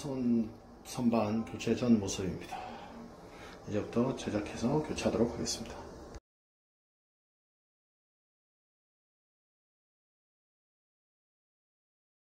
선반 교체 전 모습입니다. 이제부터 제작해서 교체하도록 하겠습니다.